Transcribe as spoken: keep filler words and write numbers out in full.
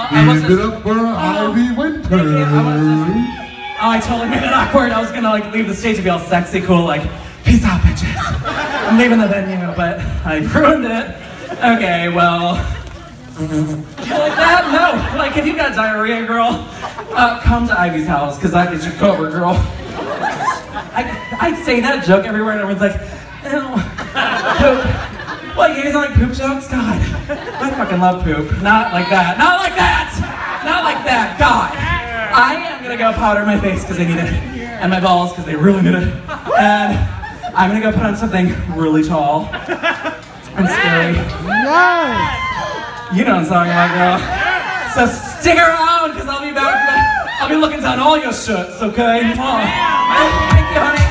I was Give it up for Ivy Winter. Oh, I totally made it awkward. I was gonna like leave the stage and be all sexy, cool, like, peace out, bitches. I'm leaving the venue, but I ruined it. Okay, well, you like that? No. Like, if you got diarrhea, girl, uh, come to Ivy's house, because I get you covered, girl. I, I say that joke everywhere, and everyone's like, ew, poop. What, you guys don't like poop jokes? God, I fucking love poop. Not like that. Not like that! Not like that, God. I am gonna go powder my face because I need it, and my balls because they really need it, and I'm gonna go put on something really tall and scary. You know what I'm talking about, girl. So stick around because I'll be back. I'll be looking down all your shirts, okay? Thank you, honey.